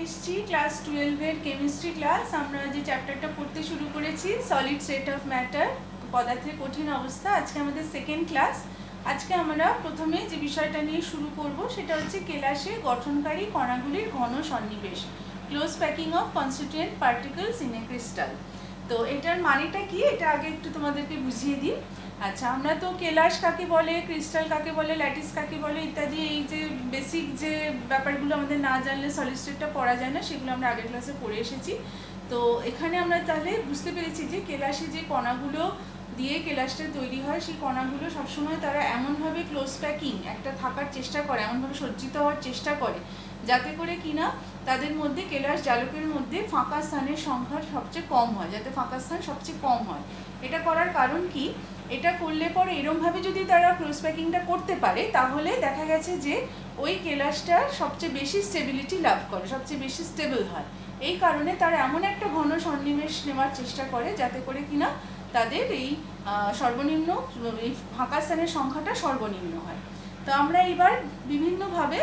এসেছি ক্লাস 12 এর chemistry class. আমরা যে চ্যাপ্টারটা পড়তে শুরু করেছি সলিড স্টেট অফ ম্যাটার, পদার্থের কঠিন অবস্থা, আজকে আমাদের সেকেন্ড ক্লাস। আজকে আমরা প্রথমে যে বিষয়টা নিয়ে শুরু করব সেটা হচ্ছে কেলাসে গঠনকারী কণাগুলির ঘন সন্নিবেশ, close packing of constituent particles in a crystal. তো এটার মানেটা কি এটা আগে একটু তোমাদেরকে বুঝিয়ে দিই। আচ্ছা, আমরা তো কেলাস কাকে বলে, ক্রিস্টাল কাকে বলে, ল্যাটিস কাকে বলে ইত্যাদি এই যে বেসিক যে ব্যাপারগুলো আমাদের না জানলে সলিড স্টেটটা পড়া যায় না, সেগুলো আমরা আগের ক্লাসে পড়ে এসেছি। তো এখানে আমরা তাহলে বুঝতে পেরেছি যে কেলাসে যে কণাগুলো দিয়ে কেলাসটা তৈরি হয় সেই কণাগুলো সবসময় তারা এমনভাবে ক্লোজ প্যাকিং একটা থাকার চেষ্টা করে, এমনভাবে সজ্জিত হওয়ার চেষ্টা করে যাতে করে কিনা তাদের মধ্যে কেলাস জালকের মধ্যে ফাঁকা স্থানের সংখ্যা সবচেয়ে কম হয়, যাতে ফাঁকা স্থান সবচেয়ে কম হয়। এটা করার কারণ কি, এটা করলে পরে এরমভাবে যদি তারা ক্লোজ প্যাকিংটা করতে পারে তাহলে দেখা গেছে যে ওই কেলাসটা সবচেয়ে বেশি স্টেবিলিটি লাভ করে, সবচেয়ে বেশি স্টেবল হয়। এই কারণে তারা এমন একটা ঘন সন্নিবেশ নেওয়ার চেষ্টা করে যাতে করে কিনা তাদের এই সর্বনিম্ন এই ফাঁকা স্থানের সংখ্যাটা সর্বনিম্ন হয়। তো আমরা এবার বিভিন্নভাবে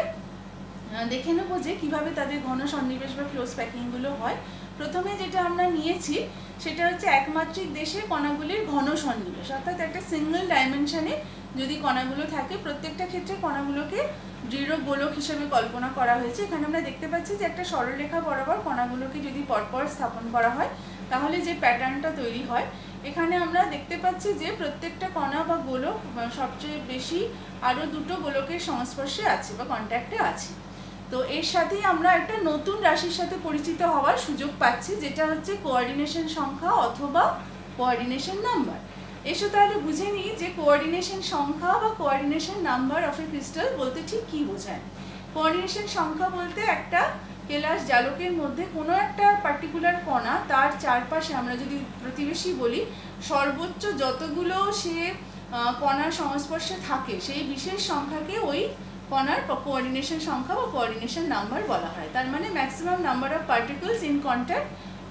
দেখে নেব যে কীভাবে তাদের ঘন সন্নিবেশ বা ক্লোজ প্যাকিংগুলো হয়। প্রথমে যেটা আমরা নিয়েছি সেটা হচ্ছে একমাত্রিক দেশে কণাগুলির ঘন সন্নিবেশ, অর্থাৎ একটা সিঙ্গেল ডাইমেনশনে যদি কণাগুলো থাকে, প্রত্যেকটা ক্ষেত্রে কণাগুলোকে দৃঢ় গোলক হিসেবে কল্পনা করা হয়েছে। এখানে আমরা দেখতে পাচ্ছি যে একটা সরলরেখা বরাবর কণাগুলোকে যদি পরপর স্থাপন করা হয় তাহলে যে প্যাটার্নটা তৈরি হয়, এখানে আমরা দেখতে পাচ্ছি যে প্রত্যেকটা কণা বা গোলক সবচেয়ে বেশি আরও দুটো গোলকের সংস্পর্শে আছে বা কন্ট্যাক্টে আছে। তো এর সাথেই আমরা একটা নতুন রাশির সাথে পরিচিত হওয়ার সুযোগ পাচ্ছি, যেটা হচ্ছে কোঅর্ডিনেশন সংখ্যা অথবা কোঅর্ডিনেশন নাম্বার। এসো তাহলে বুঝে নিই যে কোঅর্ডিনেশন সংখ্যা বা coordination number of a crystal বলতে ঠিক কী বোঝায়। কোঅর্ডিনেশন সংখ্যা বলতে একটা কেলাস জালকের মধ্যে কোনো একটা পার্টিকুলার কণা তার চারপাশে, আমরা যদি প্রতিবেশী বলি, সর্বোচ্চ যতগুলো সে কণার সংস্পর্শে থাকে সেই বিশেষ সংখ্যাকে ওই কণার কোঅর্ডিনেশন সংখ্যা বা কোঅর্ডিনেশন নাম্বার বলা হয়। তার মানে maximum number of particles in contact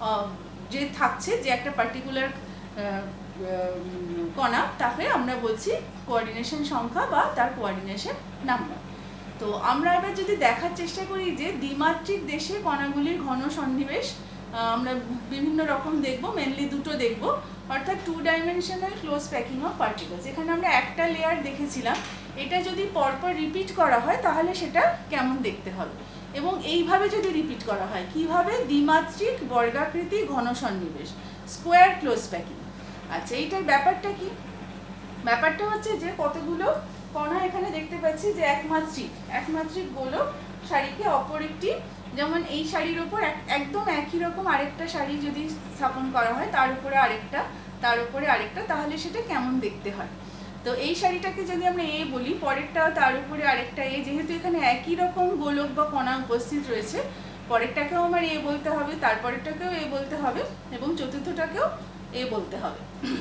যে থাকছে, যে একটা পার্টিকুলার কণা, তাকে আমরা বলছি কোঅর্ডিনেশন সংখ্যা বা তার কোঅর্ডিনেশন নাম্বার। তো আমরা এবার যদি দেখার চেষ্টা করি যে দ্বিমাত্রিক দেশে কণাগুলির ঘন সন্নিবেশ আমরা বিভিন্ন রকম দেখব, মেনলি দুটো দেখব, অর্থাৎ 2 dimensional close packing of particles. এখানে আমরা একটা লেয়ার দেখেছিলাম, এটা যদি পরপর রিপিট করা হয় তাহলে সেটা কেমন দেখতে হবে, এবং এইভাবে যদি রিপিট করা হয় কিভাবে, দ্বিমাত্রিক বর্গাকৃতি ঘন সন্নিবেশ, স্কোয়ার ক্লোজ প্যাকিং। আচ্ছা, এইটার ব্যাপারটা কি? ব্যাপারটা হচ্ছে যে কতগুলো কণা এখানে দেখতে পাচ্ছি যে একমাত্রিক গোলক শাড়িকে অপর একটি, যেমন এই শাড়ির ওপর একদম একই রকম আরেকটা শাড়ি যদি স্থাপন করা হয়, তার উপরে আরেকটা, তার উপরে আরেকটা, তাহলে সেটা কেমন দেখতে হয়। তো এই শাড়িটাকে যদি আমরা এ বলি, পরেরটা তার উপরে আরেকটা এ, যেহেতু এখানে একই রকম গোলক বা কণা উপস্থিত রয়েছে, পরেরটাকেও আমার এ বলতে হবে, তারপরেরটাকেও এ বলতে হবে, এবং চতুর্থটাকেও এ বলতে হবে।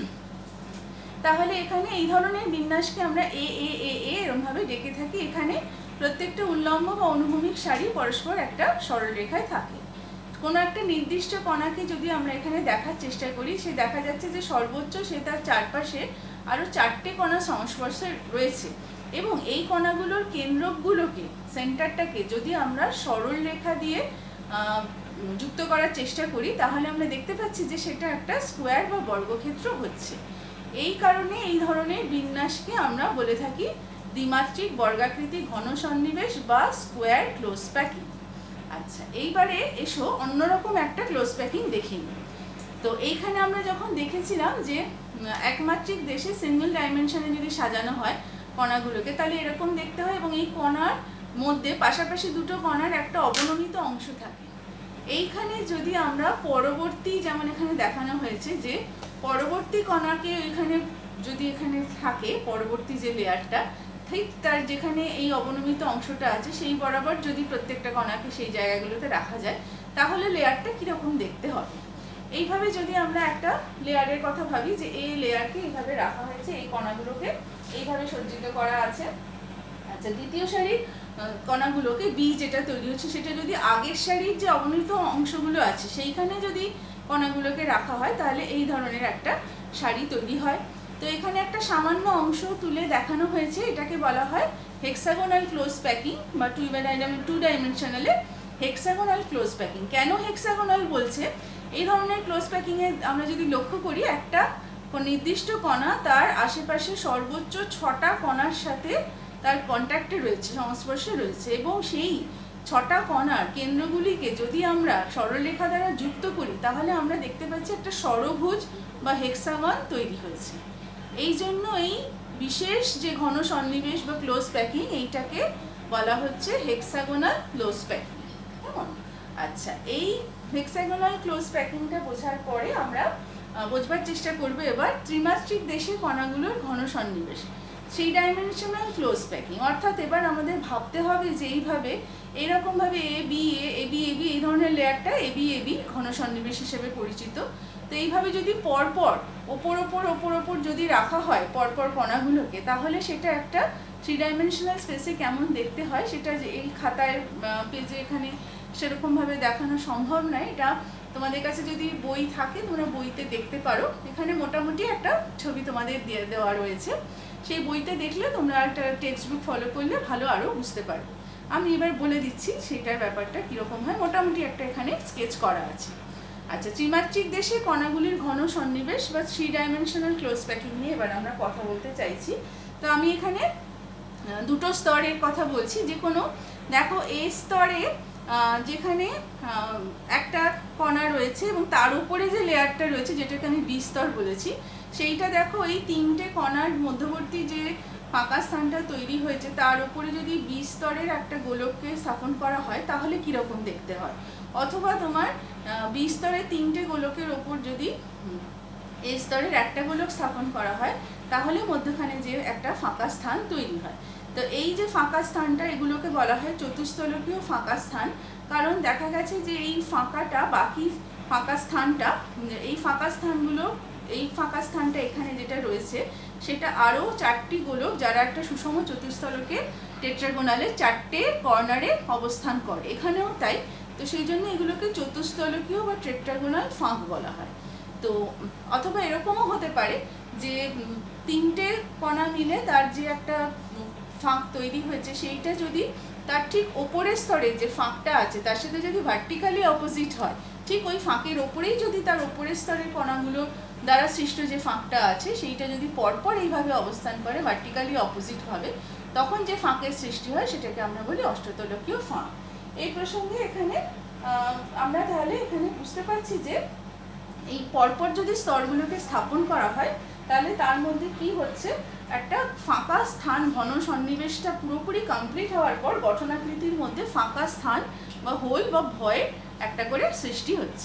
তাহলে এখানে এই ধরনের বিন্যাসকে আমরা এ এ এ এ এরমভাবে ডেকে থাকি। এখানে প্রত্যেকটা উল্লম্ব বা অনুভূমিক সারি পরস্পর একটা সরলরেখায় থাকে। কোনো একটা নির্দিষ্ট কণাকে যদি আমরা এখানে দেখার চেষ্টা করি, সে দেখা যাচ্ছে যে সর্বোচ্চ সে তার চারপাশে আরও 4টে কণা সংস্পর্শে রয়েছে, এবং এই কণাগুলোর কেন্দ্রকগুলোকে, সেন্টারটাকে যদি আমরা সরল রেখা দিয়ে যুক্ত করার চেষ্টা করি তাহলে আমরা দেখতে পাচ্ছি যে সেটা একটা স্কোয়ার বা বর্গক্ষেত্র হচ্ছে। এই কারণে এই ধরনের বিন্যাসকে আমরা বলে থাকি দ্বিমাত্রিক বর্গাকৃতি ঘন সন্নিবেশ বা স্কোয়ার ক্লোজ প্যাকিং। আচ্ছা, এইবারে এসো অন্যরকম একটা ক্লোজ প্যাকিং দেখি। তো এইখানে আমরা যখন দেখেছিলাম যে একমাত্রিক দেশে সিঙ্গেল ডাইমেনশনে যদি সাজানো হয় কণাগুলোকে তাহলে এরকম দেখতে হয়, এবং এই কণার মধ্যে পাশাপাশি দুটো কণার একটা অবনমিত অংশ থাকে। এইখানে যদি আমরা পরবর্তী, যেমন এখানে দেখানো হয়েছে যে পরবর্তী কণাকে এখানে যদি এখানে থাকে, পরবর্তী যে লেয়ারটা ঠিক তার যেখানে এই অবনমিত অংশটা আছে সেই বরাবর যদি প্রত্যেকটা কণাকে সেই জায়গাগুলোতে রাখা যায় তাহলে লেয়ারটা কীরকম দেখতে হবে। এইভাবে যদি আমরা একটা লেয়ারের কথা ভাবি যে এই লেয়ারকে এইভাবে রাখা হয়েছে, এই কণাগুলোকে এইভাবে সজ্জিত করা আছে। আচ্ছা, দ্বিতীয় সারির কণাগুলোকে বি যেটা তৈরি হচ্ছে সেটা যদি আগের সারির যে অবনমিত অংশগুলো আছে সেইখানে যদি কণাগুলোকে রাখা হয় তাহলে এই ধরনের একটা সারি তৈরি হয়। তো এখানে একটা সামান্য অংশ তুলে দেখানো হয়েছে, এটাকে বলা হয় হেক্সাগোনাল ক্লোজ প্যাকিং বা 2 ডাইমেনশনালে হেক্সাগোনাল ক্লোজ প্যাকিং। কেন হেক্সাগোনাল বলছে? এই ধরনের ক্লোজ প্যাকিংয়ে আমরা যদি লক্ষ্য করি, একটা নির্দিষ্ট কণা তার আশেপাশে সর্বোচ্চ 6টা কণার সাথে তার কন্ট্যাক্টে রয়েছে, সংস্পর্শে রয়েছে, এবং সেই 6টা কণার কেন্দ্রগুলিকে যদি আমরা সরলরেখা দ্বারা যুক্ত করি তাহলে আমরা দেখতে পাচ্ছি একটা ষড়ভুজ বা হেক্সাগন তৈরি হয়েছে। এই জন্য এই বিশেষ যে ঘন সন্নিবেশ বা ক্লোজ প্যাকিং, এইটাকে বলা হচ্ছে হেক্সাগোনাল ক্লোজ প্যাকিং। কেমন? আচ্ছা, এই হেক্সাগোনাল ক্লোজ প্যাকিংটা বোঝার পরে আমরা বোঝবার চেষ্টা করব এবার ত্রিমাত্রিক দেশে কণাগুলোর ঘন সন্নিবেশ, 3 ডাইমেনশনাল ক্লোজ প্যাকিং। অর্থাৎ এবার আমাদের ভাবতে হবে যে এইভাবে এইরকমভাবে এ বি এই ধরনের লেয়ারটা এ বি ঘন সন্নিবেশ হিসেবে পরিচিত। তো এইভাবে যদি পরপর ওপর যদি রাখা হয় পরপর কণাগুলোকে, তাহলে সেটা একটা 3 ডাইমেনশনাল স্পেসে কেমন দেখতে হয় সেটা যে এই খাতায় পেজে এখানে সেরকমভাবে দেখানো সম্ভব নয়। এটা তোমাদের কাছে যদি বই থাকে তোমরা বইতে দেখতে পারো, এখানে মোটামুটি একটা ছবি তোমাদের দিয়ে দেওয়া রয়েছে, সেই বইতে দেখলে তোমরা একটা টেক্সট বুক ফলো করলে ভালো আরও বুঝতে পারবে। আমি এবার বলে দিচ্ছি সেটার ব্যাপারটা কীরকম হয়, মোটামুটি একটা এখানে স্কেচ করা আছে। আচ্ছা, ত্রিমাত্রিক দেশে কণাগুলির ঘন সন্নিবেশ বা 3 ডাইমেনশনাল ক্লোজ প্যাকিং নিয়ে এবার আমরা কথা বলতে চাইছি। তো আমি এখানে দুটো স্তরের কথা বলছি। যে কোনো দেখো এ স্তরে যেখানে একটা কণা রয়েছে এবং তার উপরে যে লেয়ারটা রয়েছে যেটাকে আমি বি স্তর বলেছি, সেইটা দেখো এই 3টে কণার মধ্যবর্তী যে ফাঁকা স্থানটা তৈরি হয়েছে তার উপরে যদি বি স্তরের একটা গোলককে স্থাপন করা হয় তাহলে কীরকম দেখতে হয়, অথবা তোমার বি স্তরের 3টে গোলকের ওপর যদি এ স্তরের একটা গোলক স্থাপন করা হয় তাহলে মধ্যখানে যে একটা ফাঁকা স্থান তৈরি হয়। তো এই যে ফাঁকা স্থানটা, এগুলোকে বলা হয় চতুস্থলকীয় ফাঁকা স্থান। কারণ দেখা গেছে যে এই ফাঁকাটা বাকি ফাঁকা স্থানটা, এই ফাঁকা স্থানটা এখানে যেটা রয়েছে সেটা আরও 4টি গোলক যারা একটা সুষম চতুস্থলকে টেট্রাগোনালে 4টে কর্নারে অবস্থান করে, এখানেও তাই। তো সেই জন্য এগুলোকে চতুস্থলকীয় বা টেট্রাগোনাল ফাঁক বলা হয়। তো অথবা এরকমও হতে পারে যে 3টে কণা মিলে তার যে একটা ফাঁক তৈরি হয়েছে সেইটা যদি তার ঠিক ওপরের স্তরে যে ফাঁকটা আছে তার সাথে যদি ভার্টিক্যালি অপোজিট হয়, ঠিক ওই ফাঁকের ওপরেই যদি তার ওপরের স্তরের কণাগুলো দ্বারা সৃষ্ট যে ফাঁকটা আছে সেইটা যদি পরপর এইভাবে অবস্থান করে ভার্টিক্যালি অপোজিটভাবে, তখন যে ফাঁকের সৃষ্টি হয় সেটাকে আমরা বলি অষ্টতলকীয় ফাঁক। এই প্রসঙ্গে এখানে আমরা তাহলে এখানে বুঝতে পারছি যে এই পরপর যদি স্তরগুলোকে স্থাপন করা হয় তাহলে তার মধ্যে কি হচ্ছে, একটা ফাঁকা স্থান ঘন সন্নিবেশটা পুরোপুরি কমপ্লিট হওয়ার পর গঠনাকৃতির মধ্যে ফাঁকা স্থান বা হোল বা ভয়েড একটা করে সৃষ্টি হচ্ছে।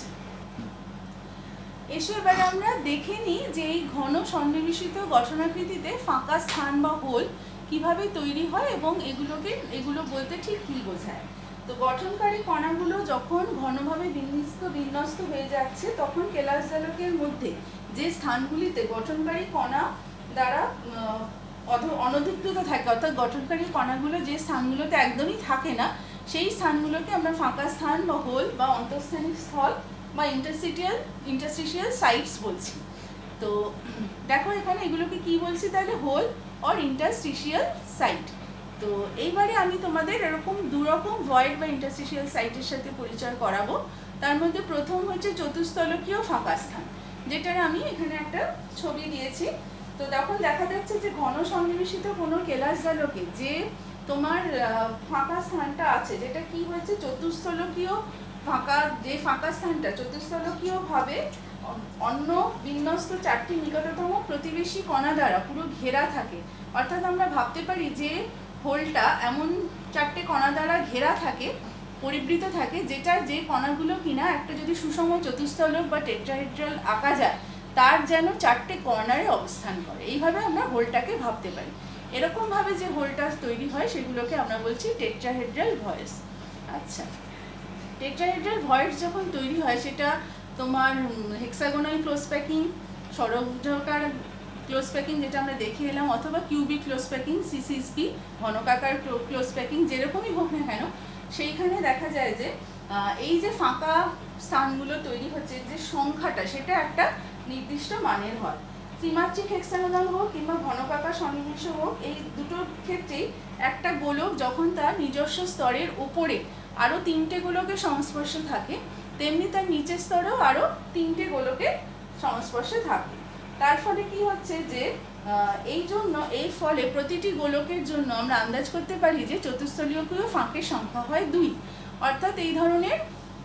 এসে এবার আমরা দেখে নিই যে এই ঘন সন্নিবেশিত গঠনাকৃতিতে ফাঁকা স্থান বা হোল কিভাবে তৈরি হয় এবং এগুলো বলতে ঠিক কী বোঝায়। তো গঠনকারী কণাগুলো যখন ঘনভাবে বিন্যস্ত হয়ে যাচ্ছে তখন কেলাস জালকের মধ্যে যে স্থানগুলিতে গঠনকারী কণা দ্বারা অনধিকৃত থাকে, অর্থাৎ গঠনকারী কণাগুলো যে স্থানগুলোতে একদমই থাকে না সেই স্থানগুলোকে আমরা ফাঁকা স্থান বা হোল বা অন্তঃস্থানিক স্থল বা ইন্টারস্টিশিয়াল সাইটস বলছি। তো দেখো এখানে এগুলোকে কি বলছি তাহলে, হোল অর ইন্টারস্টিশিয়াল সাইট। তো এইবারে আমি তোমাদের এরকম দুরকম ভয়েড বা ইন্টারস্টিশিয়াল সাইটের সাথে পরিচয় করাবো। তার মধ্যে প্রথম হচ্ছে চতুস্থলকীয় ফাঁকা স্থান, যেটার আমি এখানে একটা ছবি দিয়েছি। তো তখন দেখা যাচ্ছে যে ঘন সন্নিবেশিত কোনো কেলাস জালকে যে তোমার ফাঁকা স্থানটা আছে যেটা কি হয়েছে চতুস্থলকীয় ফাঁকা স্থানটা চতুস্থলকীয়ভাবে অন্য বিন্যস্ত 4টি নিকটতম প্রতিবেশী কণা দ্বারা পুরো ঘেরা থাকে। অর্থাৎ আমরা ভাবতে পারি যে হোলটা এমন 4টে কণা দ্বারা ঘেরা থাকে, পরিবৃত থাকে, যেটার যে কণাগুলো কিনা একটা যদি সুষম চতুস্থলক বা টেট্রাহেড্রাল আঁকা যায় তার যেন 4টে কর্নারে অবস্থান করে। এইভাবে আমরা হোলটাকে ভাবতে পারি। এরকমভাবে যে হোলটা তৈরি হয় সেগুলোকে আমরা বলছি টেট্রাহেড্রাল ভয়েস। আচ্ছা, টেট্রাহেড্রাল ভয়েস যখন তৈরি হয় সেটা তোমার হেক্সাগোনাল ক্লোজ প্যাকিং, ষড়ভুজাকার ক্লোজ প্যাকিং যেটা আমরা দেখে এলাম, অথবা কিউবিক ক্লোজ প্যাকিং সিসিএসপি, ঘনকাকার ক্লোজ প্যাকিং, যেরকমই হোক না কেন সেইখানে দেখা যায় যে এই যে ফাঁকা স্থানগুলো তৈরি হচ্ছে যে সংখ্যাটা সেটা একটা নির্দিষ্ট মানের হয়। ত্রিমাত্রিক হেক্সাগোনাল হোক কিংবা ঘনকাকার সন্নিবেশ হোক, এই দুটোর ক্ষেত্রেই একটা গোলক যখন তার নিজস্ব স্তরের ওপরে আরও 3টে গোলকের সংস্পর্শে থাকে, তেমনি তার নিচের স্তরেও আরও 3টে গোলকের সংস্পর্শে থাকে। তার ফলে কি হচ্ছে যে এই ফলে প্রতিটি গোলকের জন্য আমরা আন্দাজ করতে পারি যে চতুস্তলীয়কীয় ফাঁকের সংখ্যা হয় 2। অর্থাৎ এই ধরনের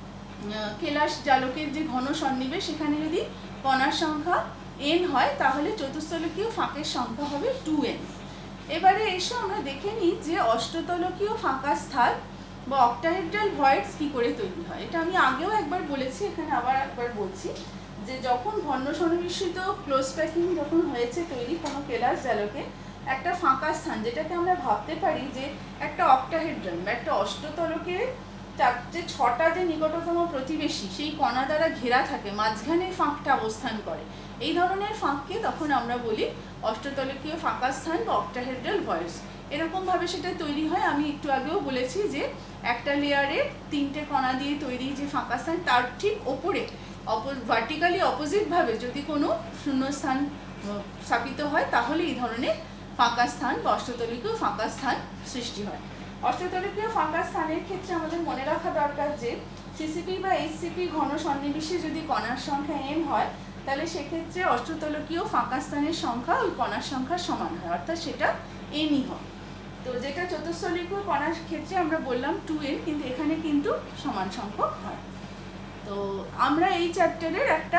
কেলাস জালকের যে ঘন সন্নিবেশ সেখানে যদি কণার সংখ্যা n হয় তাহলে চতুস্তলকীয় ফাঁকের সংখ্যা হবে 2n। এবারে এসো আমরা দেখে নিই যে অষ্টতলকীয় ফাঁকা স্থান বা অক্টাহেড্রাল ভয়েডস কি করে তৈরি হয়। এটা আমি আগেও একবার বলেছি, এখানে আবার একবার বলছি যে যখন ঘন সন্নিবেশিত ক্লোজ প্যাকিং যখন হয়েছে তৈরি কোনো কেলাস জালকে একটা ফাঁকা স্থান, যেটাকে আমরা ভাবতে পারি যে একটা অক্টাহেড্রাল বা একটা অষ্টতলকের যে 6টা যে নিকটতম প্রতিবেশী সেই কণা দ্বারা ঘেরা থাকে, মাঝখানে ফাঁকটা অবস্থান করে, এই ধরনের ফাঁককে তখন আমরা বলি অষ্টতলকীয় ফাঁকা স্থান বা অক্টাহেড্রাল ভয়েডস। এরকমভাবে সেটা তৈরি হয়। আমি একটু আগেও বলেছি যে একটা লেয়ারে 3টে কণা দিয়ে তৈরি যে ফাঁকা স্থান, তার ঠিক ওপরে ভার্টিক্যালি অপোজিটভাবে যদি কোনো শূন্যস্থান স্থাপিত হয় তাহলে এই ধরনের ফাঁকা স্থান বা অষ্টতলকীয় ফাঁকা স্থান সৃষ্টি হয়। অষ্টতলকীয় ফাঁকা স্থানের ক্ষেত্রে আমাদের মনে রাখা দরকার যে সিসিপি বা এইচসিপি ঘন সন্নিবেশে যদি কণার সংখ্যা n হয় তাহলে সেক্ষেত্রে অষ্টতলকীয় ফাঁকা স্থানের সংখ্যা ওই কণার সংখ্যার সমান হয়, অর্থাৎ সেটা nই হয়। তো যেটা চতুস্তলকীয় কণার ক্ষেত্রে আমরা বললাম 2n, কিন্তু এখানে কিন্তু সমান সংখ্যক হয়। তো আমরা এই চ্যাপ্টারের একটা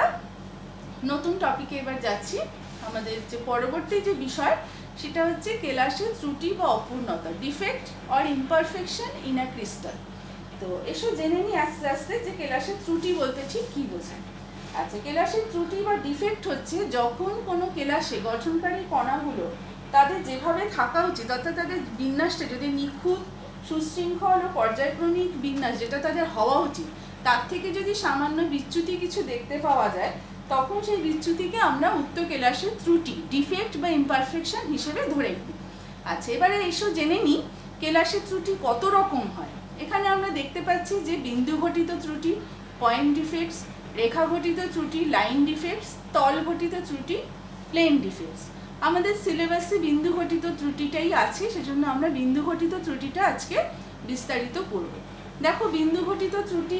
নতুন টপিকে এবার যাচ্ছি। আমাদের যে পরবর্তী যে বিষয় সেটা হচ্ছে কেলাসের ত্রুটি বা অপূর্ণতা, defect or imperfection in a crystal. তো এসো জেনে নিই আস্তে আস্তে যে কেলাসের ত্রুটি বলতে ঠিক কী বোঝায়। আচ্ছা, কেলাসের ত্রুটি বা ডিফেক্ট হচ্ছে যখন কোনো কেলাসে গঠনকারী কণাগুলো তাদের যেভাবে থাকা উচিত, অর্থাৎ তাদের বিন্যাসটা যদি নিখুঁত, সুশৃঙ্খল ও পর্যায়ক্রমিক বিন্যাস যেটা তাদের হওয়া উচিত, তার থেকে যদি সামান্য বিচ্যুতি কিছু দেখতে পাওয়া যায় তখন সেই বিচ্যুতিকে আমরা উক্ত কেলাসের ত্রুটি, ডিফেক্ট বা ইমপারফেকশন হিসেবে ধরে নিই। আচ্ছা, এবারে এসো জেনে নিই কেলাসের ত্রুটি কত রকম হয়। এখানে আমরা দেখতে পাচ্ছি যে বিন্দু ঘটিত ত্রুটি, পয়েন্ট ডিফেক্টস, রেখা ঘটিত ত্রুটি, লাইন ডিফেক্টস, তল ঘটিত ত্রুটি, প্লেন ডিফেক্টস। আমাদের সিলেবাসে বিন্দু ঘটিত ত্রুটিটাই আছে, সেজন্য আমরা বিন্দু ঘটিত ত্রুটিটা আজকে বিস্তারিত করব। দেখো, বিন্দু ঘটিত ত্রুটি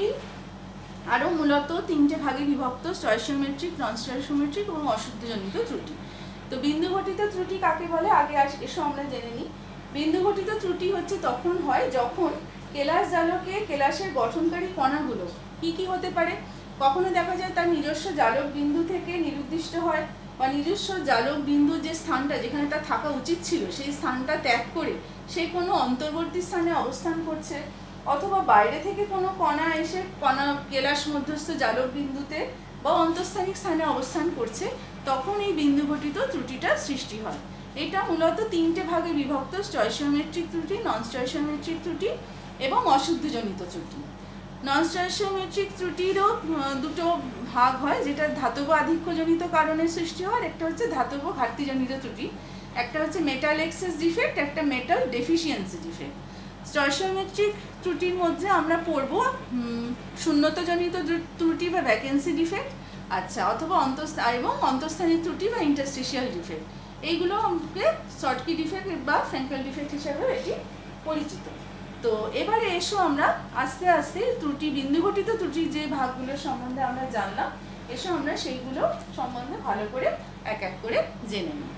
আরও মূলত 3টে ভাগে বিভক্ত: স্টয়সিওমেট্রিক, নন স্টয়সিওমেট্রিক এবং অশুদ্ধজনিত ত্রুটি। তো বিন্দু ঘটিত ত্রুটি কাকে বলে আগে এসো আমরা জেনে নিই। বিন্দু ঘটিত ত্রুটি হচ্ছে তখন হয় যখন কেলাস জালকে কেলাসের গঠনকারী কণাগুলো কি হতে পারে, কখনো দেখা যায় তার নিজস্ব জালক বিন্দু থেকে নির্দিষ্ট হয়, বা নিজস্ব জালক বিন্দু যে স্থানটা যেখানে তার থাকা উচিত ছিল সেই স্থানটা ত্যাগ করে সে কোনো অন্তর্বর্তী স্থানে অবস্থান করছে, অথবা বাইরে থেকে কোনো কণা এসে কেলাস মধ্যস্থ জালক বিন্দুতে বা অন্তঃস্থানিক স্থানে অবস্থান করছে, তখন এই বিন্দু ঘটিত ত্রুটিটা সৃষ্টি হয়। এটা মূলত 3টে ভাগে বিভক্ত: স্টয়সিওমেট্রিক ত্রুটি, নন স্টয়সিওমেট্রিক ত্রুটি এবং অশুদ্ধজনিত ত্রুটি। নন স্টয়সিওমেট্রিক ত্রুটিরও 2টো ভাগ হয়, যেটা ধাতব আধিক্যজনিত কারণে সৃষ্টি হয়, একটা হচ্ছে ধাতব ঘাটতিজনিত ত্রুটি, একটা হচ্ছে মেটাল এক্সেস ডিফেক্ট, একটা মেটাল ডেফিসিয়েন্সি ডিফেক্ট। স্টয়সিওমেট্রিক ত্রুটির মধ্যে আমরা পড়ব শূন্যতাজনিত ত্রুটি বা ভ্যাকেন্সি ডিফেক্ট, আচ্ছা, অথবা অন্তঃস্থানিক ত্রুটি বা ইন্টারস্টিশিয়াল ডিফেক্ট। এইগুলোকে শর্টকি ডিফেক্ট বা ফ্র্যাঙ্কেল ডিফেক্ট হিসেবে এটি পরিচিত। তো এবারে এসো আমরা আস্তে আস্তে ত্রুটি, বিন্দু ঘটিত ত্রুটির যে ভাগগুলোর সম্বন্ধে আমরা জানলাম, এসো আমরা সেইগুলো সম্বন্ধে ভালো করে এক এক করে জেনে নিই।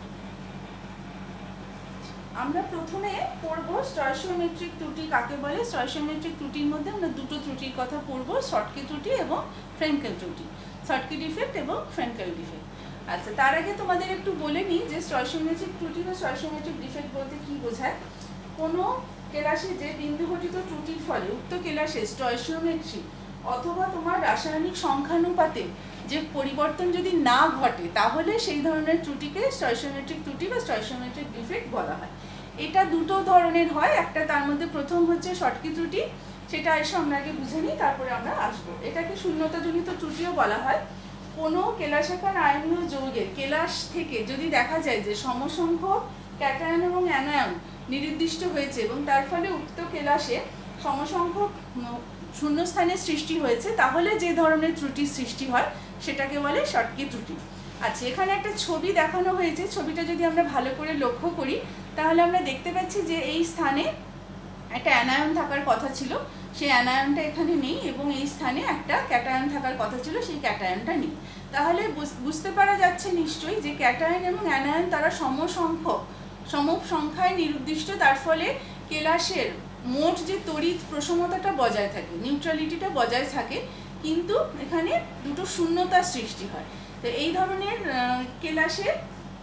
আমরা প্রথমে পড়ব স্টয়সিওমেট্রিক ত্রুটি কাকে বলে। স্টয়সিওমেট্রিক ত্রুটির মধ্যে আমরা 2টো ত্রুটির কথা পড়ব: শর্টকি ত্রুটি এবং ফ্র্যাঙ্কেল ত্রুটি, শর্টকি ডিফেক্ট এবং ফ্র্যাঙ্কেল ডিফেক্ট। আচ্ছা, তার আগে তোমাদের একটু বলে নিই যে স্টয়সিওমেট্রিক ত্রুটি বা স্টয়সিওমেট্রিক ডিফেক্ট বলতে কি বোঝায়। কোনো কেলাসে যে বিন্দু ঘটিত ত্রুটির ফলে উক্ত কেলাসে স্টয়সিওমেট্রি অথবা তোমার রাসায়নিক সংখ্যানুপাতে যে পরিবর্তন যদি না ঘটে তাহলে সেই ধরনের ত্রুটিকে স্টয়সিওমেট্রিক ত্রুটি বা স্টয়সিওমেট্রিক ডিফেক্ট বলা হয়। এটা 2টো ধরনের হয়, একটা তার মধ্যে প্রথম হচ্ছে শর্টকি ত্রুটি, সেটা এসে আমরা আগে বুঝে নিই, তারপরে আমরা আসবো। এটাকে শূন্যতাজনিত ত্রুটিও বলা হয়। কোনো কেলাসাকার আয়নীয় যৌগের কেলাস থেকে যদি দেখা যায় যে সমসংখ্যক ক্যাটায়ন এবং অ্যানায়ন নির্দিষ্ট হয়েছে এবং তার ফলে উক্ত কেলাসে সমসংখ্যক শূন্যস্থানের সৃষ্টি হয়েছে, তাহলে যে ধরনের ত্রুটির সৃষ্টি হয় সেটাকে বলে শর্টকি ত্রুটি। আচ্ছা, এখানে একটা ছবি দেখানো হয়েছে, ছবিটা যদি আমরা ভালো করে লক্ষ্য করি তাহলে আমরা দেখতে পাচ্ছি যে এই স্থানে একটা অ্যানায়ন থাকার কথা ছিল, সেই অ্যানায়নটা এখানে নেই, এবং এই স্থানে একটা ক্যাটায়ন থাকার কথা ছিল, সেই ক্যাটায়নটা নেই। তাহলে বুঝতে পারা যাচ্ছে নিশ্চয়ই যে ক্যাটায়ন এবং অ্যানায়ন তারা সমসংখ্যায় নিরুদ্দিষ্ট, তার ফলে কেলাসের মোট যে তড়িৎ প্রসমতাটা বজায় থাকে, নিউট্রালিটিটা বজায় থাকে, কিন্তু এখানে দুটো শূন্যতার সৃষ্টি হয়। তো এই ধরনের কেলাসের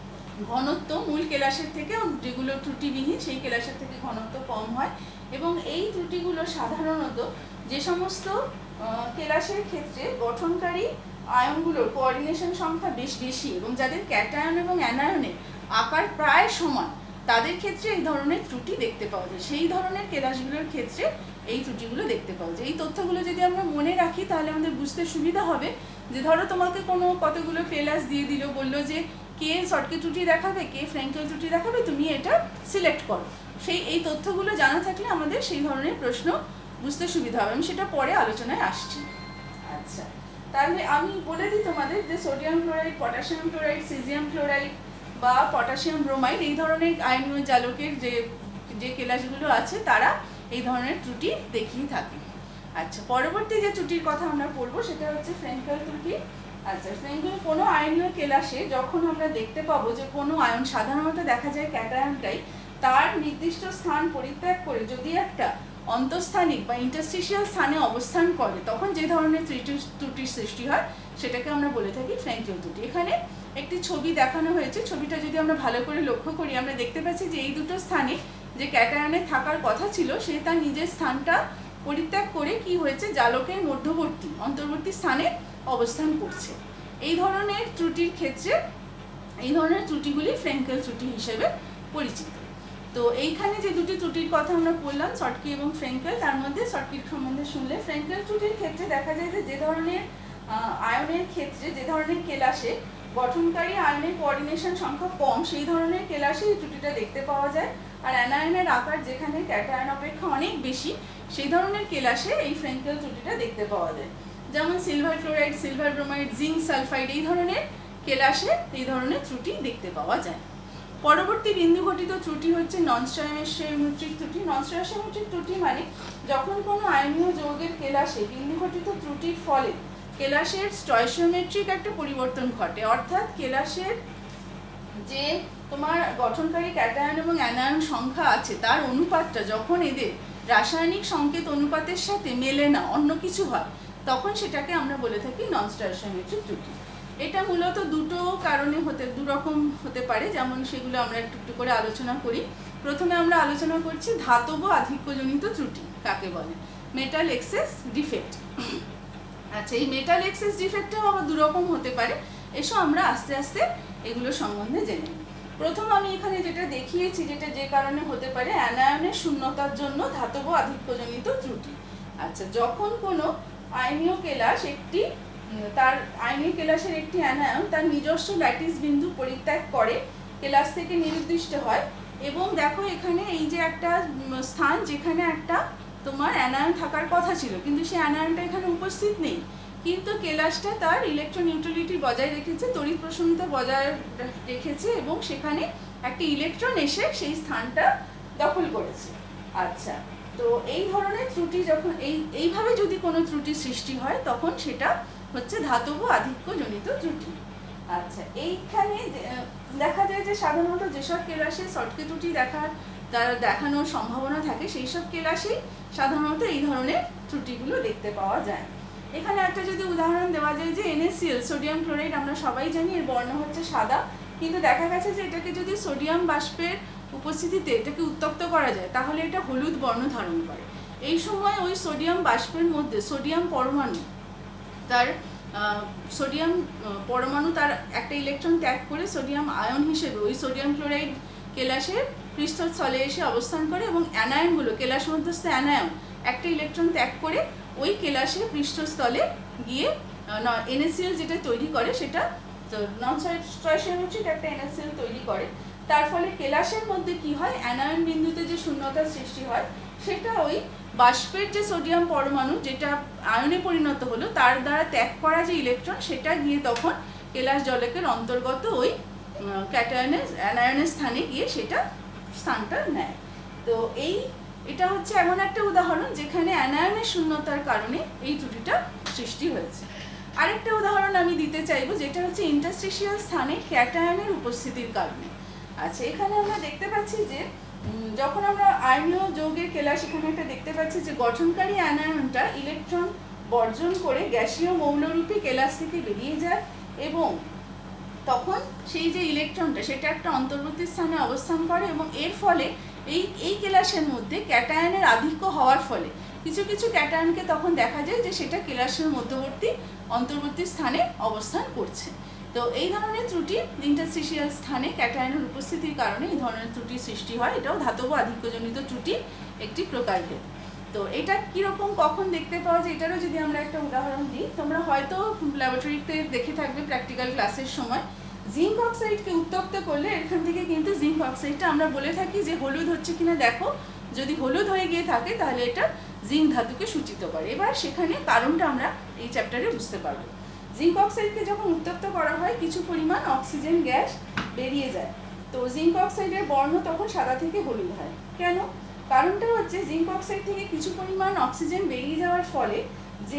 ঘনত্ব মূল কেলাসের থেকে, যেগুলো ত্রুটিবিহীন সেই কেলাসের থেকে ঘনত্ব কম হয়, এবং এই ত্রুটিগুলো সাধারণত যে সমস্ত কেলাসের ক্ষেত্রে গঠনকারী আয়নগুলোর কোঅর্ডিনেশন সংখ্যা বেশি এবং যাদের ক্যাটায়ন এবং অ্যানায়নের আকার প্রায় সমান, তাদের ক্ষেত্রে এই ধরনের ত্রুটি দেখতে পাওয়া যায়। সেই ধরনের কেলাসগুলোর ক্ষেত্রে এই ত্রুটিগুলো দেখতে পাওয়া যায়। এই তথ্যগুলো যদি আমরা মনে রাখি তাহলে আমাদের বুঝতে সুবিধা হবে যে ধরো তোমাকে কতগুলো কেলাস দিয়ে দিল, বললো যে কে শর্টকে ত্রুটি দেখাবে, কে ফ্র্যাঙ্কেল ত্রুটি দেখাবে, তুমি এটা সিলেক্ট করো। এই তথ্যগুলো জানা থাকলে আমাদের সেই ধরনের প্রশ্ন বুঝতে সুবিধা হবে। আমি সেটা পরে আলোচনায় আসছি। আচ্ছা, তাহলে আমি বলে দিই তোমাদের যে sodium chloride, potassium chloride, caesium chloride বা পটাশিয়াম ব্রোমাইড এই ধরনের আয়নীয় জালকের যে কেলাসগুলো আছে তারা এই ধরনের ত্রুটি দেখিয়ে থাকে। আচ্ছা, পরবর্তী যে ত্রুটির কথা আমরা পড়বো সেটা হচ্ছে ফ্র্যাঙ্কেল ত্রুটি। আচ্ছা, ফ্র্যাঙ্কেল কোনো আয়নীয় কেলাসে যখন আমরা দেখতে পাবো যে কোনো আয়ন, সাধারণত দেখা যায় ক্যাটায়নটাই তার নির্দিষ্ট স্থান পরিত্যাগ করে যদি একটা অন্তঃস্থানিক বা ইন্টারস্টিশিয়াল স্থানে অবস্থান করে, তখন যে ধরনের ত্রুটির সৃষ্টি হয় সেটাকে আমরা বলে থাকি ফ্র্যাঙ্কেল ত্রুটি। এখানে একটি ছবি দেখানো হয়েছে, ছবিটা যদি আমরা ভালো করে লক্ষ্য করি আমরা দেখতে পাচ্ছি যে এই দুটো স্থানে যে ক্যাটায়নের থাকার কথা ছিল সে তার নিজের স্থানটা পরিত্যাগ করে কি হয়েছে, জালকের অন্তর্বর্তী স্থানে অবস্থান করছে। এই ধরনের ত্রুটির ক্ষেত্রে এই ধরনের ত্রুটিগুলি ফ্র্যাঙ্কেল ত্রুটি হিসেবে পরিচিত। তো এইখানে যে দুটি ত্রুটির কথা আমরা বললাম, শর্টকি এবং ফ্র্যাঙ্কেল, তার মধ্যে শর্টকির সম্বন্ধে শুনলে ফ্র্যাঙ্কেল ত্রুটির ক্ষেত্রে দেখা যায় যে ধরনের আয়নের ক্ষেত্রে, যে ধরনের কেলাসে গঠনকারী আয়নের কোঅর্ডিনেশন সংখ্যা কম, সেই ধরনের কেলাসে এই ত্রুটিটা দেখতে পাওয়া যায়। আর অ্যানায়নের আকার যেখানে ক্যাটায়ন অপেক্ষা অনেক বেশি, সেই ধরনের কেলাসে এই ফ্র্যাঙ্কেল ত্রুটিটা দেখতে পাওয়া যায়। যেমন silver chloride, silver bromide, zinc sulphide এই ধরনের কেলাসে এই ধরনের ত্রুটি দেখতে পাওয়া যায়। পরবর্তী বিন্দু ঘটিত ত্রুটি হচ্ছে নন স্টয়চিওমেট্রিক ত্রুটি। নন স্টয়চিওমেট্রিক ত্রুটি মানে যখন কোনো আয়নীয় যৌগের কেলাসে বিন্দু ঘটিত ত্রুটির ফলে কেলাসের স্টয়চিওমেট্রিক একটা পরিবর্তন ঘটে, অর্থাৎ কেলাসের যে তোমার গঠনকারী ক্যাটায়ন এবং অ্যানায়ন সংখ্যা আছে তার অনুপাতটা যখন এদের রাসায়নিক সংকেত অনুপাতের সাথে মেলে না, অন্য কিছু হয়, তখন সেটাকে আমরা বলে থাকি নন স্টয়চিওমেট্রিক ত্রুটি। এটা মূলত দুটো কারণে দুরকম হতে পারে, যেমন সেগুলো আমরা একটু করে আলোচনা করি। প্রথমে আমরা আলোচনা করছি ধাতব আধিক্যজনিত ত্রুটি কাকে বলে, মেটাল এক্সেস ডিফেক্ট। আচ্ছা, এই মেটাল এক্সেস ডিফেক্টটাও আবার দুরকম হতে পারে, এসো আমরা আস্তে আস্তে এগুলো সম্বন্ধে জেনে নিই। প্রথম আমি এখানে যেটা দেখিয়েছি, যেটা যে কারণে হতে পারে অ্যানায়নের শূন্যতার জন্য ধাতব আধিক্যজনিত ত্রুটি। আচ্ছা, যখন কোনো আয়নীয় কেলাস তার আয়নীয় কেলাসের একটি অ্যানায়ন তার নিজস্ব ল্যাটিস বিন্দু পরিত্যাগ করে, কেলাস থেকে নির্দিষ্ট হয়, এবং দেখো এখানে এই যে একটা স্থান যেখানে একটা তোমার অ্যানায়ন থাকার কথা ছিল, কিন্তু সেই অ্যানায়নটা এখানে উপস্থিত নেই, কিন্তু কেলাসটা তার ইলেকট্রন নিউট্রালিটি বজায় রেখেছে, তড়িৎ প্রশমিতা বজায় রেখেছে, এবং সেখানে একটি ইলেকট্রন এসে সেই স্থানটা দখল করেছে। আচ্ছা, তো এই ধরনের ত্রুটি যখন এইভাবে যদি কোনো ত্রুটি সৃষ্টি হয় তখন সেটা হচ্ছে ধাতব আধিক্যজনিত ত্রুটি। আচ্ছা, এইখানে দেখা যায় যে সাধারণত যেসব কেলাসে শর্টকি ত্রুটি দেখানোর সম্ভাবনা থাকে সেই সব কেলাসেই সাধারণত এই ধরনের ত্রুটিগুলো দেখতে পাওয়া যায়। এখানে একটা যদি উদাহরণ দেওয়া যায় যে NaCl, সোডিয়াম ক্লোরাইড, আমরা সবাই জানি এর বর্ণ হচ্ছে সাদা, কিন্তু দেখা গেছে যে এটাকে যদি সোডিয়াম বাষ্পের উপস্থিতিতে এটাকে উত্তপ্ত করা যায় তাহলে এটা হলুদ বর্ণ ধারণ করে। এই সময় ওই সোডিয়াম বাষ্পের মধ্যে সোডিয়াম পরমাণু তার একটা ইলেকট্রন ত্যাগ করে সোডিয়াম আয়ন হিসেবে ওই সোডিয়াম ক্লোরাইড কেলাসের পৃষ্ঠস্থলে এসে অবস্থান করে, এবং অ্যানায়নগুলো কেলাস মধ্যস্থ অ্যানায়ন একটা ইলেকট্রন ত্যাগ করে ওই কেলাসের পৃষ্ঠস্থলে গিয়ে NaCl যেটা তৈরি করে সেটা নন স্টয়চিওমেট্রিক একটা NaCl তৈরি করে। তার ফলে কেলাসের মধ্যে কি হয়, অ্যানায়ন বিন্দুতে যে শূন্যতার সৃষ্টি হয় সেটা ওই বাষ্পের যে সোডিয়াম পরমাণু যেটা আয়নে পরিণত হলো তার দ্বারা ত্যাগ করা যে ইলেকট্রন সেটা গিয়ে তখন কেলাস জলকের অন্তর্গত ওই অ্যানায়নের স্থানে গিয়ে সেটা স্থানটা নেয়। তো এই এটা হচ্ছে এমন একটা উদাহরণ যেখানে অ্যানায়নের শূন্যতার কারণে এই ত্রুটিটা সৃষ্টি হয়েছে। আরেকটা উদাহরণ আমি দিতে চাইবো, যেটা হচ্ছে ইন্টারস্টিশিয়াল স্থানে ক্যাটায়নের উপস্থিতির কারণে। আচ্ছা, এখানে আমরা দেখতে পাচ্ছি যে যখন আমরা আয়নীয় যৌগের কেলাস, এখানে একটা দেখতে পাচ্ছি যে গঠনকারী অ্যানায়নটা ইলেকট্রন বর্জন করে গ্যাসীয় মৌলরূপী কেলাস থেকে বেরিয়ে যায় এবং তখন সেই যে ইলেকট্রনটা সেটা একটা অন্তর্বর্তী স্থানে অবস্থান করে এবং এর ফলে এই কেলাসের মধ্যে ক্যাটায়নের আধিক্য হওয়ার ফলে কিছু কিছু ক্যাটায়নকে তখন দেখা যায় যে সেটা কেলাসের মধ্যবর্তী অন্তর্বর্তী স্থানে অবস্থান করছে। তো এই ধরনের ত্রুটি ইন্টারস্টিশিয়াল স্থানে ক্যাটায়নের উপস্থিতির কারণে এই ধরনের ত্রুটির সৃষ্টি হয়। এটাও ধাতব আধিক্যজনিত ত্রুটি একটি প্রকারভেদ। তো এটা কীরকম কখন দেখতে পাওয়া যায় এটারও যদি আমরা একটা উদাহরণ দিই, তোমরা হয়তো ল্যাবরেটরিতে দেখে থাকবে প্র্যাকটিক্যাল ক্লাসের সময় জিঙ্ক অক্সাইডকে উত্তপ্ত করলে এখান থেকে কিন্তু জিঙ্ক অক্সাইডটা আমরা বলে থাকি যে হলুদ হচ্ছে কিনা দেখো, যদি হলুদ হয়ে গিয়ে থাকে তাহলে এটা জিঙ্ক ধাতুকে সূচিত করে। এবার সেখানে কারণটা আমরা এই চ্যাপ্টারে বুঝতে পারবো। জিঙ্ক অক্সাইডকে যখন উত্তপ্ত করা হয় কিছু পরিমাণ অক্সিজেন গ্যাস বেরিয়ে যায়, তো জিঙ্ক অক্সাইডের বর্ণ তখন সাদা থেকে হলুদ হয়। কেন? কারণটা হচ্ছে জিঙ্ক অক্সাইড থেকে কিছু পরিমাণ অক্সিজেন বেরিয়ে যাওয়ার ফলে যে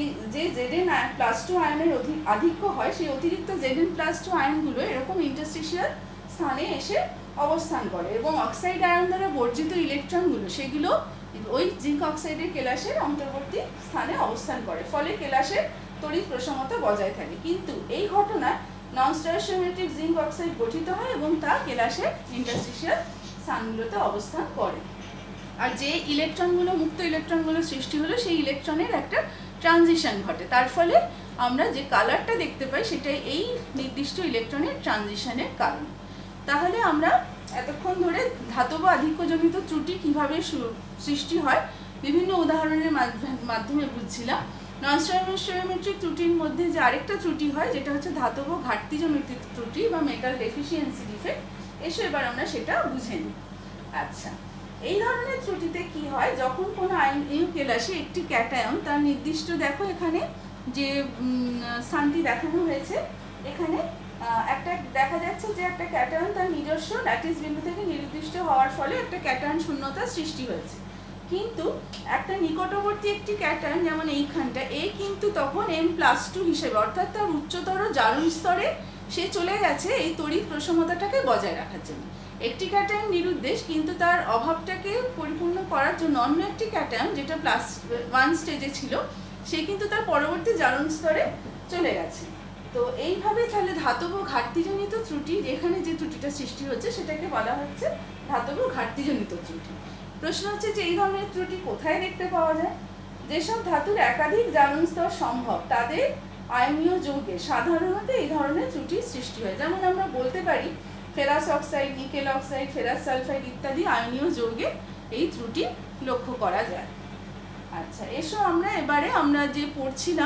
Zn+2 আয়নের আধিক্য হয়, সেই অতিরিক্ত Zn+2 আয়নগুলো এরকম ইন্টারস্টিশিয়াল স্থানে এসে অবস্থান করে এবং অক্সাইড আয়ন দ্বারা বর্জিত ইলেকট্রনগুলো সেগুলো ওই জিঙ্ক অক্সাইডের কেলাসের অন্তর্বর্তী স্থানে অবস্থান করে, ফলে কেলাসের তড়িৎ প্রসঙ্গতা বজায় থাকে। কিন্তু এই ঘটনায় নন স্টয়কিওমেট্রিক জিঙ্ক অক্সাইড গঠিত হয় এবং তা কেলাসের ইন্টারস্টিশিয়াল স্থানগুলোতে অবস্থান করে। আর যে ইলেকট্রনগুলো মুক্ত ইলেকট্রনগুলো সৃষ্টি হলো সেই ইলেকট্রনের একটা ট্রানজিশন ঘটে, তার ফলে আমরা যে কালারটা দেখতে পাই সেটাই এই নির্দিষ্ট ইলেকট্রনের ট্রানজিশনের কারণ। তাহলে আমরা এতক্ষণ ধরে ধাতব আধিক্যজনিত ত্রুটি কিভাবে সৃষ্টি হয় বিভিন্ন উদাহরণের মাধ্যমে বুঝছিলাম। নন স্টয়কিওমেট্রিক ত্রুটির মধ্যে যে আরেকটা ত্রুটি হয় যেটা হচ্ছে ধাতব ঘাটতিজনিত ত্রুটি বা মেটাল ডেফিসিয়েন্সি ডিফেক্ট, এসে এবার আমরা সেটা বুঝে নিই। আচ্ছা, এই ধরনের ত্রুটিতে কি হয়, যখন কোনো আয়নীয় কেলাসে একটি ক্যাটায়ন তার নির্দিষ্ট, দেখো এখানে যে স্থানটি দেখানো হয়েছে, এখানে একটা দেখা যাচ্ছে যে একটা ক্যাটায়ন তার নিজস্ব ল্যাটিস বিন্দু থেকে নির্দিষ্ট হওয়ার ফলে একটা ক্যাটায়ন শূন্যতার সৃষ্টি হয়েছে। কিন্তু একটা নিকটবর্তী একটি ক্যাটায়ন যেমন এইখানটা, এ কিন্তু তখন M+2 হিসেবে, অর্থাৎ তার উচ্চতর জারণ স্তরে সে চলে গেছে এই তড়িৎ প্রসঙ্গতাটাকে বজায় রাখার জন্য। একটি ক্যাটায়ন নিরুদ্দেশ, কিন্তু তার অভাবটাকে পরিপূর্ণ করার জন্য অন্য একটি ক্যাটায়ন যেটা +1 স্টেজে ছিল সে কিন্তু তার পরবর্তী জারণ স্তরে চলে গেছে। তো এইভাবে তাহলে ধাতব ঘাটতিজনিত ত্রুটি, যেখানে যে ত্রুটিটা সৃষ্টি হচ্ছে সেটাকে বলা হচ্ছে ধাতব ঘাটতিজনিত ত্রুটি। প্রশ্ন হচ্ছে যে এই ধরনের ত্রুটি কোথায় দেখতে পাওয়া যায়? যেসব ধাতুর একাধিক জারণ স্তর সম্ভব তাদের আয়নীয় যৌগে সাধারণত এই ধরনের ত্রুটির সৃষ্টি হয়। যেমন আমরা বলতে পারি ferrous oxide, nickel oxide, ferrous sulphide ইত্যাদি আয়নীয় যৌগে এই ত্রুটি লক্ষ্য করা যায়। আচ্ছা, এসো আমরা এবারে আমরা যে পড়ছিলাম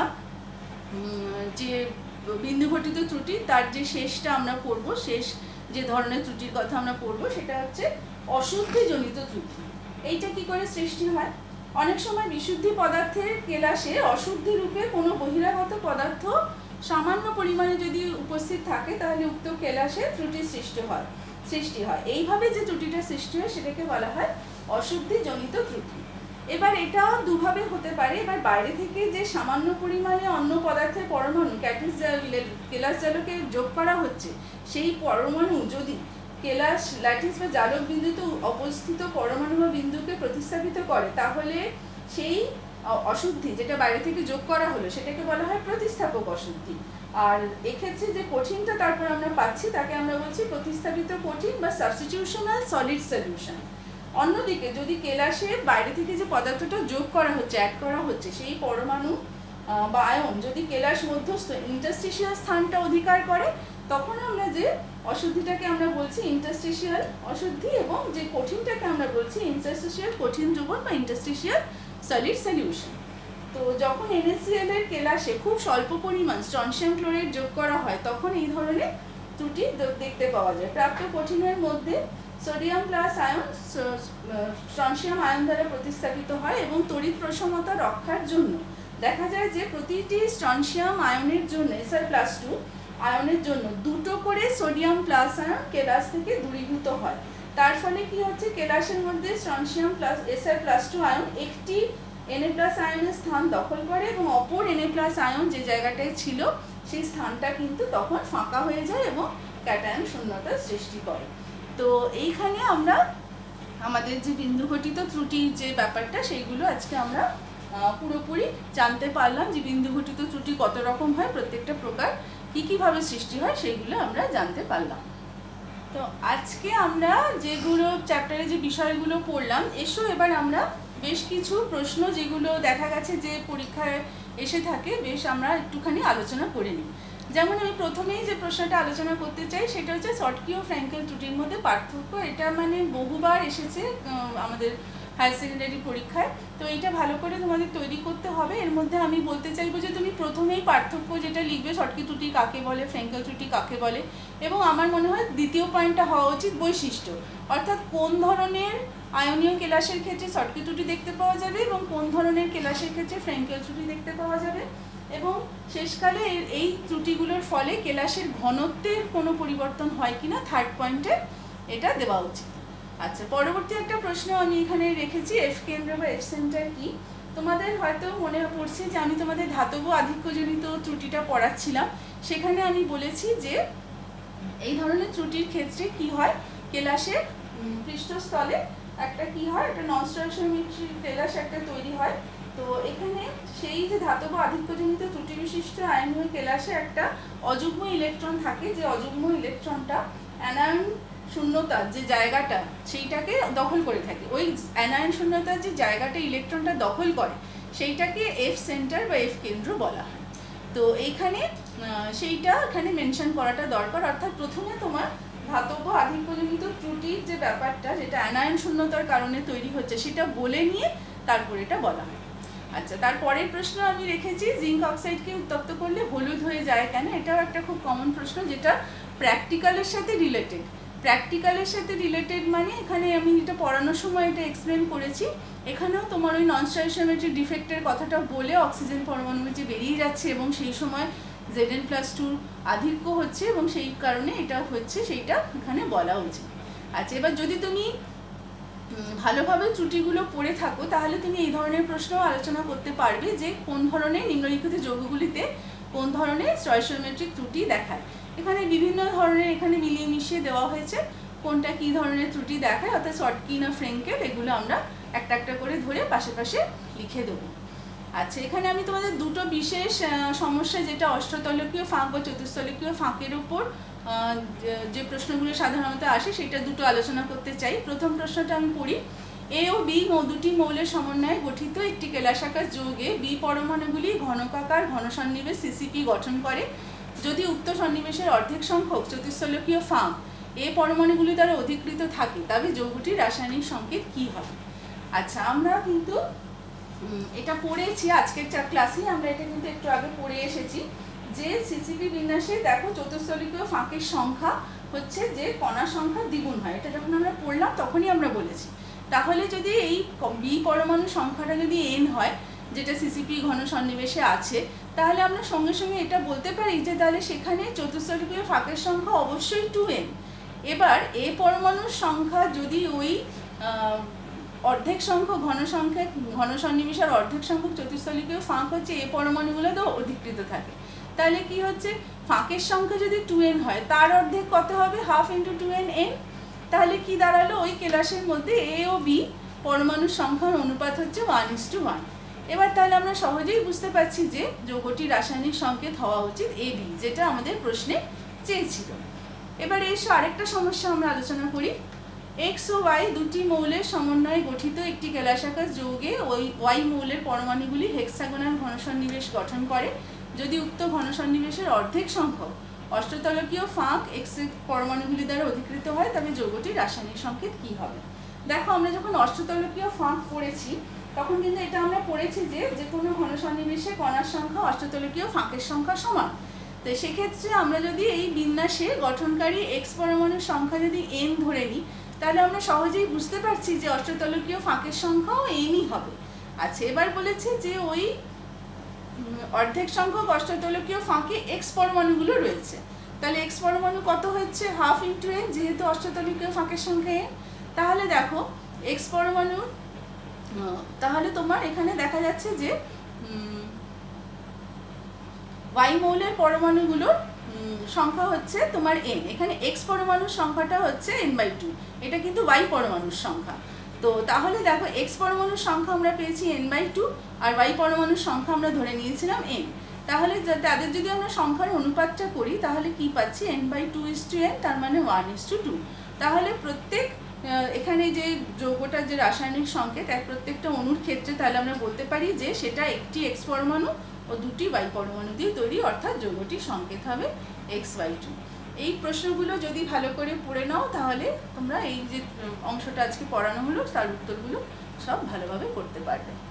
যে বিন্দু ঘটিত ত্রুটি, তার যে শেষটা আমরা পড়ব, শেষ যে ধরনের ত্রুটির কথা আমরা পড়ব সেটা হচ্ছে অশুদ্ধিজনিত ত্রুটি। এইটা কি করে সৃষ্টি হয়? অনেক সময় বিশুদ্ধি পদার্থের কেলাসে অশুদ্ধি রূপে কোনো বহিরাগত পদার্থ সামান্য পরিমাণে যদি উপস্থিত থাকে তাহলে উক্ত কেলাসে ত্রুটির সৃষ্টি হয়। এইভাবে যে ত্রুটিটা সৃষ্টি হয় সেটাকে বলা হয় অশুদ্ধিজনিত ত্রুটি। এবার এটা দুভাবে হতে পারে। এবার বাইরে থেকে যে সামান্য পরিমাণে অন্য পদার্থের পরমাণু কেলাস জালকে যোগ করা হচ্ছে, সেই পরমাণু যদি কেলাস ল্যাটিস বা জালক বিন্দুতে অবস্থিত পরমাণু বা বিন্দুকে প্রতিস্থাপিত করে, তাহলে সেই অশুদ্ধি যেটা বাইরে থেকে যোগ করা হলো সেটাকে বলা হয় প্রতিস্থাপক অশুদ্ধি। আর এক্ষেত্রে যে কঠিনটা তারপর আমরা পাচ্ছি তাকে আমরা বলছি প্রতিস্থাপিত কঠিন বা সাবস্টিটিউশনাল সলিড সলিউশন। অন্যদিকে যদি কেলাসে বাইরে থেকে যে পদার্থটা যোগ করা হচ্ছে, অ্যাড করা হচ্ছে, সেই পরমাণু বা আয়ন যদি কেলাস মধ্যস্থ ইন্টারস্টিশিয়াল স্থানটা অধিকার করে, তখন আমরা যে অশুদ্ধিটাকে আমরা বলছি ইন্টারস্টিশিয়াল অশুদ্ধি এবং যে কঠিনটাকে আমরা বলছি ইন্টারস্টিশিয়াল কঠিন দ্রবণ বা ইন্টারস্টিশিয়াল সলিড সলিউশন। তো যখন NaCl এর কেলাসে খুব স্বল্প পরিমাণ স্ট্রনশিয়াম ক্লোরাইড যোগ করা হয় তখন এই ধরনের ত্রুটি দেখতে পাওয়া যায়। প্রাপ্ত কঠিনের মধ্যে sodium plus ion strontium ion দ্বারা প্রতিস্থাপিত হয় এবং তড়িৎ প্রসমতা রক্ষার জন্য দেখা যায় যে প্রতিটি স্ট্রনশিয়াম আয়নের জন্য Sr+2 আয়নের জন্য 2টো করে সোডিয়াম প্লাস আয়ন কেলাস থেকে দূরীভূত হয়। তার ফলে কি হচ্ছে, কেলাসের মধ্যে স্ট্রনশিয়াম প্লাস Sr+2 আয়ন একটি Na+ আয়নের স্থান দখল করে এবং অপর Na+ আয়ন যে জায়গাটায় ছিল সেই স্থানটা কিন্তু তখন ফাঁকা হয়ে যায় এবং ক্যাটায়ন শূন্যতার সৃষ্টি করে। তো এইখানে আমরা আমাদের যে বিন্দু ঘটিত ত্রুটির যে ব্যাপারটা সেইগুলো আজকে আমরা পুরোপুরি জানতে পারলাম, যে বিন্দু ঘটিত ত্রুটি কত রকম হয়, প্রত্যেকটা প্রকার কীভাবে সৃষ্টি হয় সেইগুলো আমরা জানতে পারলাম। তো আজকে আমরা যেগুলো চ্যাপ্টারে যে বিষয়গুলো পড়লাম, এসো এবার আমরা বেশ কিছু প্রশ্ন যেগুলো দেখা গেছে যে পরীক্ষায় এসে থাকে বেশ আমরা একটুখানি আলোচনা করে নিই। যেমন আমি প্রথমেই যে প্রশ্নটা আলোচনা করতে চাই সেটা হচ্ছে শটকি ও ফ্র্যাঙ্কেল ত্রুটির মধ্যে পার্থক্য। এটা মানে বহুবার এসেছে আমাদের হায়ার সেকেন্ডারি পরীক্ষায়, তো এইটা ভালো করে তোমাদের তৈরি করতে হবে। এর মধ্যে আমি বলতে চাইবো যে তুমি প্রথমেই পার্থক্য যেটা লিখবে, শটকি ত্রুটি কাকে বলে, ফ্র্যাঙ্কেল ত্রুটি কাকে বলে, এবং আমার মনে হয় দ্বিতীয় পয়েন্টটা হওয়া উচিত বৈশিষ্ট্য, অর্থাৎ কোন ধরনের আয়নীয় কেলাসের ক্ষেত্রে শটকি ত্রুটি দেখতে পাওয়া যাবে এবং কোন ধরনের কেলাসের ক্ষেত্রে ফ্র্যাঙ্কেল ত্রুটি দেখতে পাওয়া যাবে, এবং শেষকালে এই ত্রুটিগুলোর ফলে কেলাসের ঘনত্বের কোনো পরিবর্তন হয় কিনা থার্ড পয়েন্টে এটা দেওয়া উচিত। আচ্ছা, পরবর্তী একটা প্রশ্ন আমি এখানে রেখেছি, এফ কেন্দ্র বা এফ সেন্টার কি। তোমাদের হয়তো মনে পড়ছে যে আমি তোমাদের ধাতব আধিক্যজনিত ত্রুটিটা পড়াচ্ছিলাম, সেখানে আমি বলেছি যে এই ধরনের ত্রুটির ক্ষেত্রে কি হয়, কেলাসের পৃষ্ঠস্থলে একটা কি হয়, একটা নন স্টয়কিওমেট্রিক কেলাস একটা তৈরি হয়। তো এখানে সেই যে ধাতব আধিক্যজনিত ত্রুটি বিশিষ্ট আয়নীয় কেলাসে একটা অযুগ্ম ইলেকট্রন থাকে, যে অযুগ্ম ইলেকট্রনটা অ্যানায়ন শূন্যতার যে জায়গাটা সেইটাকে দখল করে থাকে। ওই অ্যানায়ন শূন্যতার যে জায়গাটা ইলেকট্রনটা দখল করে সেইটাকে এফ সেন্টার বা এফ কেন্দ্র বলা হয়। তো এইখানে সেইটা এখানে মেনশন করাটা দরকার, অর্থাৎ প্রথমে তোমার ধাতব আধিক্যজনিত ত্রুটির যে ব্যাপারটা যেটা অ্যানায়ন শূন্যতার কারণে তৈরি হচ্ছে সেটা বলে নিয়ে তারপর এটা বলা হয়। আচ্ছা, তারপরের প্রশ্ন আমি রেখেছি, জিঙ্ক অক্সাইডকে উত্তপ্ত করলে হলুদ হয়ে যায় কেন। এটাও একটা খুব কমন প্রশ্ন যেটা প্র্যাকটিক্যালের সাথে রিলেটেড। প্র্যাকটিক্যালের সাথে রিলেটেড মানে এখানে আমি এটা পড়ানোর সময় এটা এক্সপ্লেন করেছি, এখানেও তোমার ওই নন স্টয়কিওমেট্রিক ডিফেক্টের কথাটা বলে অক্সিজেন পরমাণু যে বেরিয়ে যাচ্ছে এবং সেই সময় Zn+2 আধিক্য হচ্ছে এবং সেই কারণে এটা হচ্ছে, সেইটা এখানে বলা উচিত। আচ্ছা, এবার যদি তুমি ভালোভাবে ত্রুটিগুলো পড়ে থাকো তাহলে তুমি এই ধরনের প্রশ্ন আলোচনা করতে পারবে যে কোন ধরনের নিম্নলিখিত যৌগগুলিতে কোন ধরনের স্টয়কিওমেট্রিক ত্রুটি দেখায়। এখানে বিভিন্ন ধরনের এখানে মিলিয়ে মিশিয়ে দেওয়া হয়েছে কোনটা কি ধরনের ত্রুটি দেখায়, অর্থাৎ শটকি না ফ্র্যাঙ্কেল, এগুলো আমরা একটা একটা করে ধরে পাশে পাশে লিখে দেবো। আচ্ছা, এখানে আমি তোমাদের দুটো বিশেষ সমস্যা, যেটা অষ্টতলকীয় ফাঁক বা চতুস্তলকীয় ফাঁকের উপর যে প্রশ্নগুলো সাধারণত আসে সেটা দুটো আলোচনা করতে চাই। প্রথম প্রশ্নটা আমি পড়ি, এ ও বি দুটি মৌলের সমন্বয়ে গঠিত একটি কেলাসাকার যৌগে বি পরমাণুগুলি ঘনকাকার ঘন সন্নিবেশ সিসিপি গঠন করে। যদি উক্ত সন্নিবেশের অর্ধেক সংখ্যক চতুস্তলকীয় ফাঁক এ পরমাণুগুলি দ্বারা অধিকৃত থাকে তবে যৌগটির রাসায়নিক সংকেত কি হবে। আচ্ছা, আমরা কিন্তু এটা পড়েছি আজকের ক্লাসে, আমরা এটা কিন্তু একটু আগে পড়ে এসেছি যে সিসিপি বিন্যাসে দেখো চতুস্তলকীয় ফাঁকের সংখ্যা হচ্ছে যে কণার সংখ্যা দ্বিগুণ হয়। এটা যখন আমরা পড়লাম তখনই আমরা বলেছি। তাহলে যদি এই বি পরমাণু সংখ্যাটা যদি এন হয়, যেটা সিসিপি ঘন সন্নিবেশে আছে, তাহলে আমরা সঙ্গে সঙ্গে এটা বলতে পারি যে তাহলে সেখানে চতুস্তলকীয় ফাঁকের সংখ্যা অবশ্যই 2n। এবার এ পরমাণুর সংখ্যা যদি ওই অর্ধেক সংখ্যক ঘন সন্নিবেশের অর্ধেক সংখ্যক চতুস্তলকীয় ফাঁক হচ্ছে এ পরমাণুগুলো তো অধিকৃত থাকে, তাহলে কি হচ্ছে ফাঁকের সংখ্যা যদি 2n হয় তার অর্ধেক কত হবে, হাফ ইন্টু 2n। তাহলে কি দাঁড়ালো, ওই কেলাসের মধ্যে এ ও বি পরমাণুর সংখ্যার অনুপাত হচ্ছে 1:1। এবার তাহলে আমরা সহজেই বুঝতে পারছি যে যৌগটির রাসায়নিক সংকেত হওয়া উচিত AB, যেটা আমাদের প্রশ্নে চেয়েছিল। এবার এসে আরেকটা সমস্যা আমরা আলোচনা করি, X ও Y দুটি মৌলের সমন্বয়ে গঠিত একটি কেলাসাকার যৌগে ওই Y মৌলের পরমাণুগুলি হেক্সাগোনাল ঘনসন্নিবেশ গঠন করে। যদি উক্ত ঘনসন্নিবেশের অর্ধেক সংখ্যক অষ্টতলকীয় ফাঁক X পরমাণুগুলি দ্বারা অধিকৃত হয় তবে যৌগটির রাসায়নিক সংকেত কি হবে। দেখো, আমরা যখন অষ্টতলকীয় ফাঁক পড়েছি তখন কিন্তু এটা আমরা পড়েছি যে কোনো ঘনসন্নিবেশে কণার সংখ্যা অষ্টতলকীয় ফাঁকের সংখ্যা সমান। তো সেক্ষেত্রে আমরা যদি এই বিন্যাসে গঠনকারী X পরমাণুর সংখ্যা যদি n ধরে নিই তাহলে আমরা সহজেই বুঝতে পারছি যে অষ্টতলকীয় ফাঁকের সংখ্যাও nই হবে। আচ্ছা, এবার বলেছে যে ওই অর্ধেক সংখ্যক অষ্টতলকীয় ফাঁকে X পরমাণুগুলো রয়েছে, তাহলে X পরমাণু কত হচ্ছে, হাফ ইন্টু n, যেহেতু অষ্টতলকীয় ফাঁকের সংখ্যা n। তাহলে দেখো এক্স পরমাণু, তাহলে তোমার এখানে দেখা যাচ্ছে যে ওয়াই মৌলের পরমাণুগুলোর সংখ্যা হচ্ছে তোমার n, এখানে এক্স পরমাণুর সংখ্যাটা হচ্ছে n/2, এটা কিন্তু ওয়াই পরমাণুর সংখ্যা। তো তাহলে দেখো এক্স পরমাণুর সংখ্যা আমরা পেয়েছি n/2 আর ওয়াই পরমাণুর সংখ্যা আমরা ধরে নিয়েছিলাম n। তাহলে তাদের যদি আমরা সংখ্যার অনুপাতটা করি তাহলে কি পাচ্ছি, n/2:n, তার মানে 1:2। তাহলে প্রত্যেক এখানে যে যৌগটার যে রাসায়নিক সংকেত এক প্রত্যেকটা অণুর ক্ষেত্রে তাহলে আমরা বলতে পারি যে সেটা একটি এক্স পরমাণু ও দুটি ওয়াই পরমাণু দিয়ে তৈরি, অর্থাৎ যৌগটির সংকেত হবে x/2। এই প্রশ্নগুলো যদি ভালো করে পড়ে নাও তাহলে তোমরা এই যে অংশটা আজকে পড়ানো হলো তার উত্তরগুলো সব ভালোভাবে করতে পারবে।